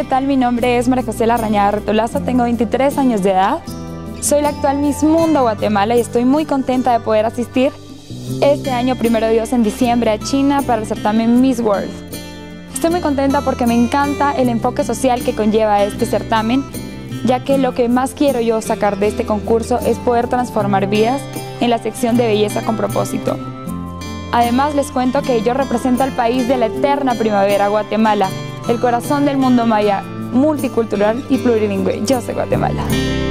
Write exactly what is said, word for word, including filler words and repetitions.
tal? Mi nombre es María José Larrañaga Retolazo, tengo veintitrés años de edad. Soy la actual Miss Mundo Guatemala y estoy muy contenta de poder asistir este año, primero Dios, en diciembre a China para el certamen Miss World. Estoy muy contenta porque me encanta el enfoque social que conlleva este certamen, ya que lo que más quiero yo sacar de este concurso es poder transformar vidas en la sección de belleza con propósito. Además, les cuento que yo represento al país de la eterna primavera, Guatemala, el corazón del mundo maya, multicultural y plurilingüe. Yo soy Guatemala.